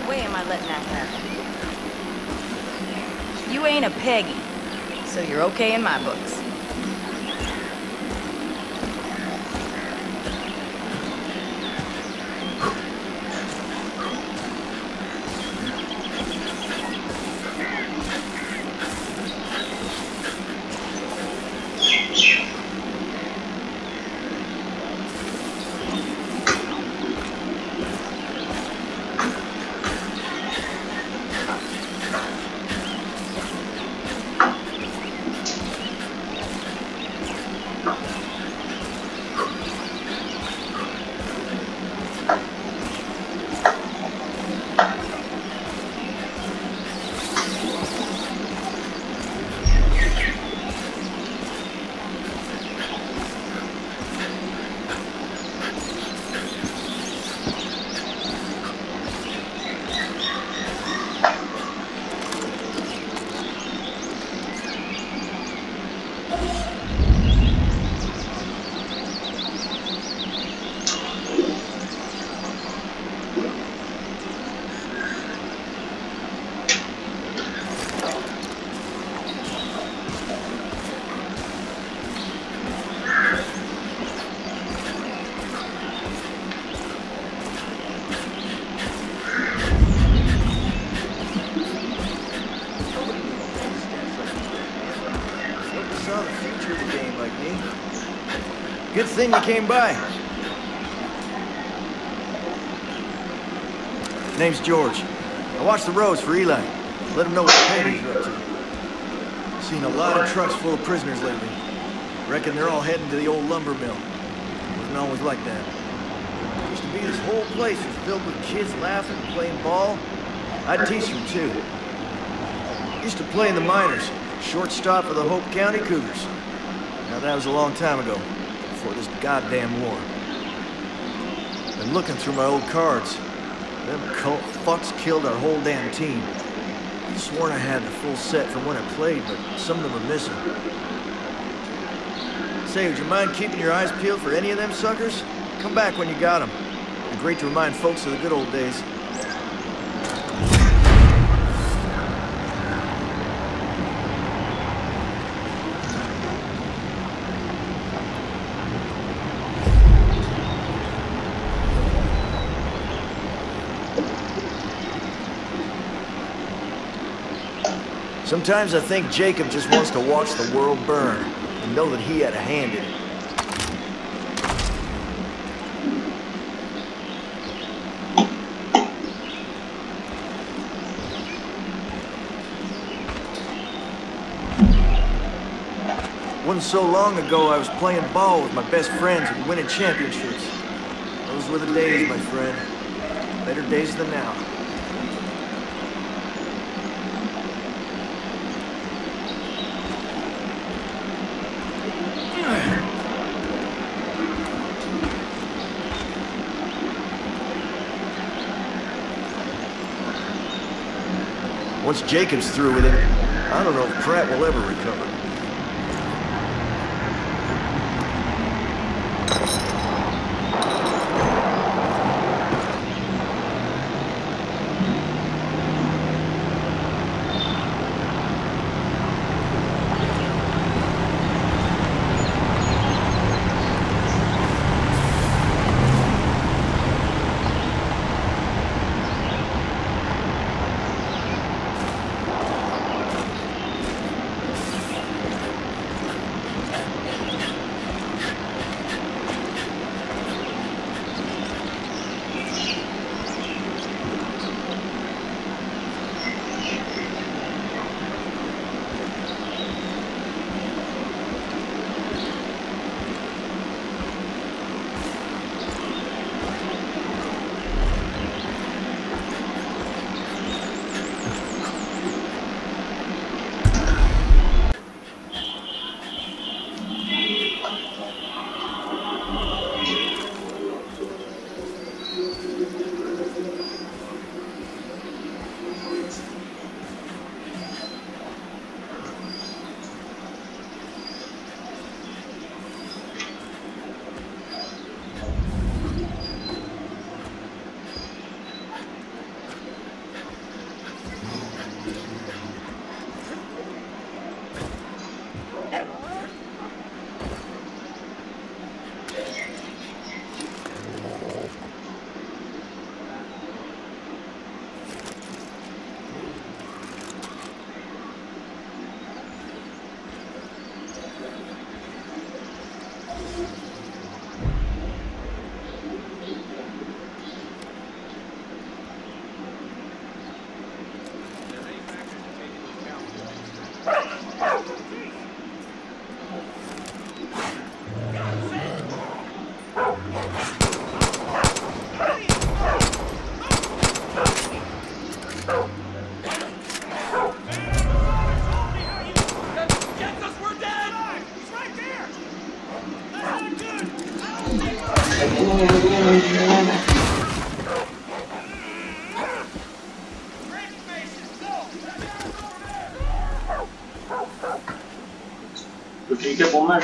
way am I letting that happen? You ain't a Peggy, so you're okay in my books. Good thing you came by. Name's George. I watch the roads for Eli. Let him know what the Paydays are up to. Seen a lot of trucks full of prisoners lately. Reckon they're all heading to the old lumber mill. Wasn't always like that. Used to be this whole place was filled with kids laughing and playing ball. I'd teach them too. Used to play in the minors. Shortstop for the Hope County Cougars. Now that was a long time ago. Before this goddamn war. Been looking through my old cards. Them cult fucks killed our whole damn team. I sworn I had the full set from when I played, but some of them are missing. Say, would you mind keeping your eyes peeled for any of them suckers? Come back when you got them. It'd be great to remind folks of the good old days. Sometimes I think Jacob just wants to watch the world burn and know that he had a hand in it. Wasn't so long ago I was playing ball with my best friends and winning championships. Those were the days, my friend. Better days than now. Once Jacob's through with it, I don't know if Pratt will ever recover. আমার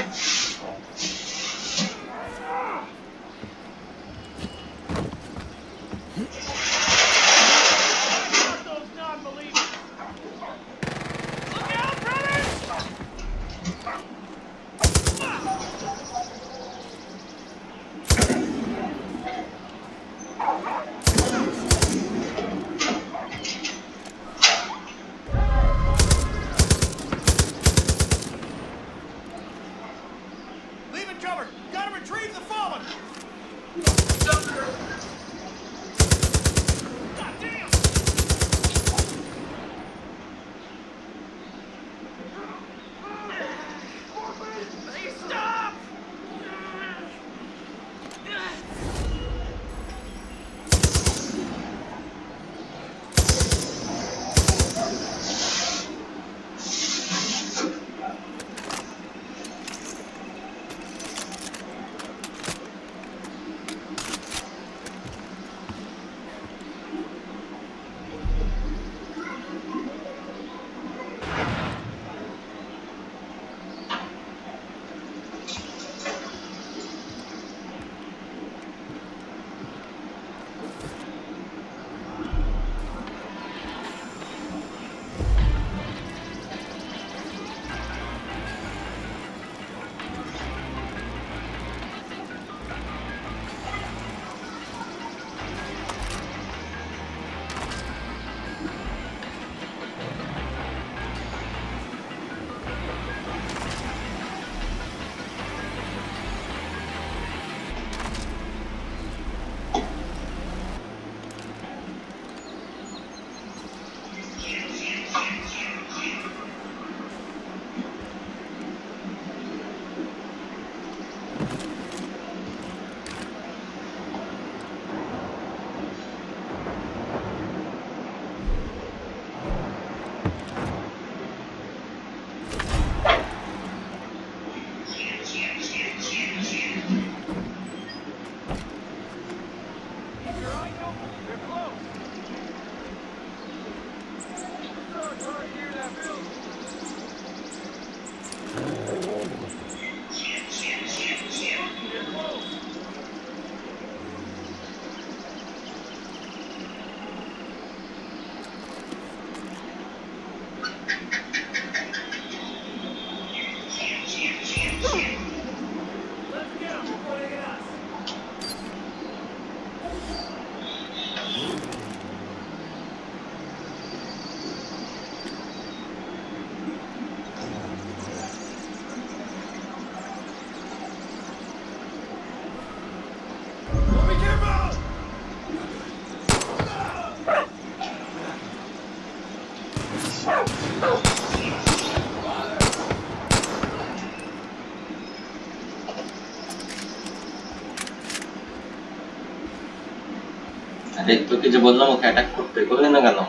আরে তোকে যে বললাম ওকে attack করতে করলি না কেন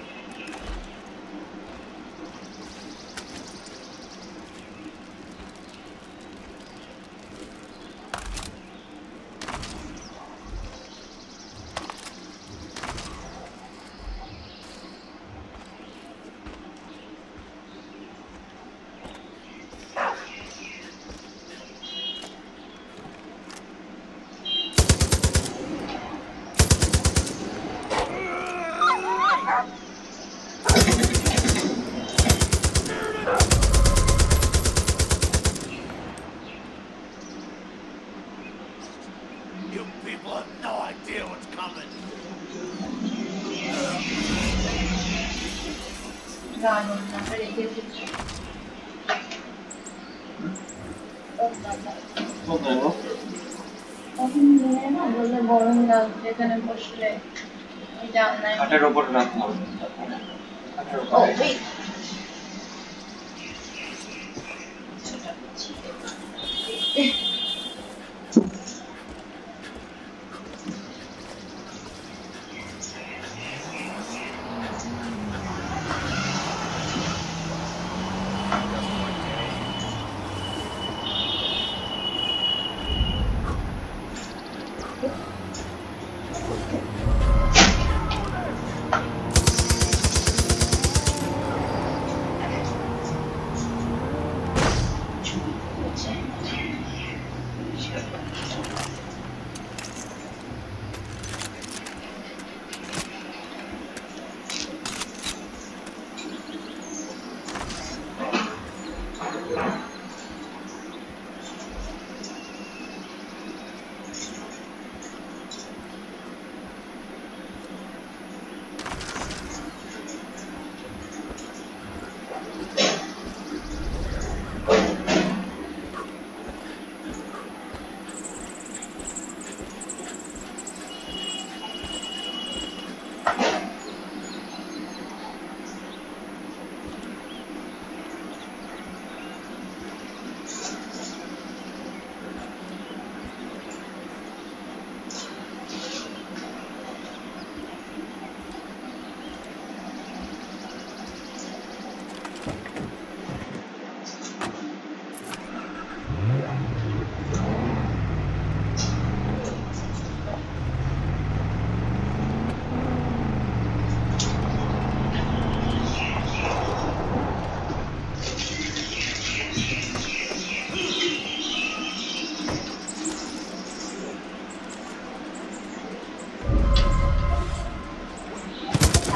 গরম লাগছে এখানে বসলে খাটের উপর রাখলাম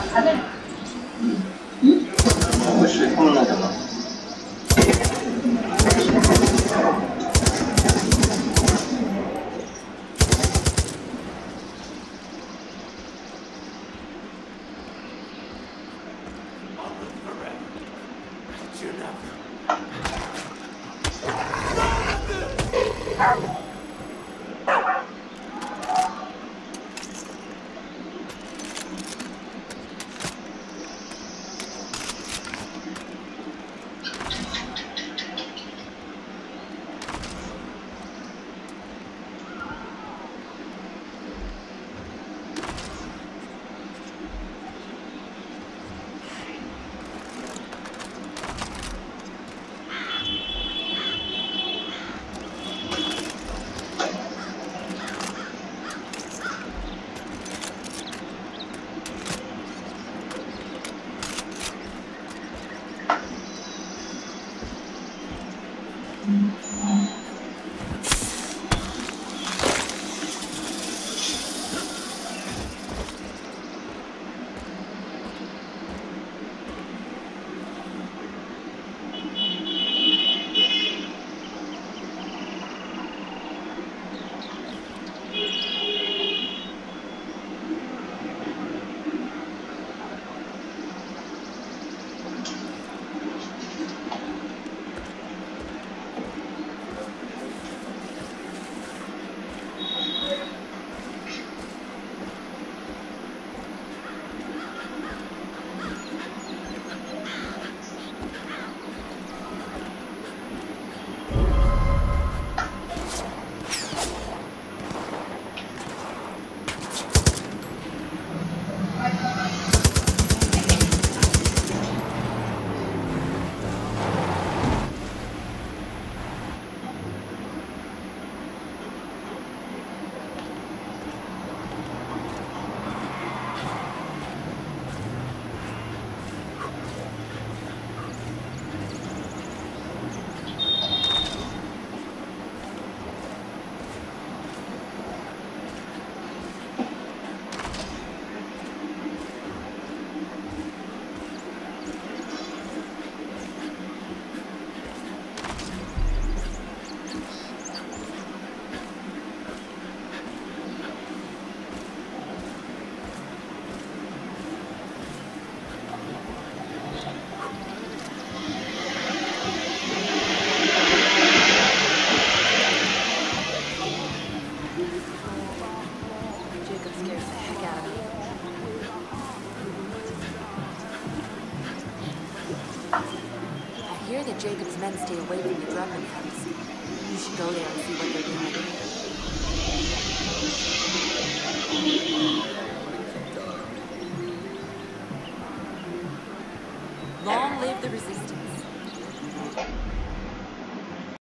আরে অবশ্যই কম না কেন? Jacob's men stay away from the Drummond house. You should go there and see what they're doing.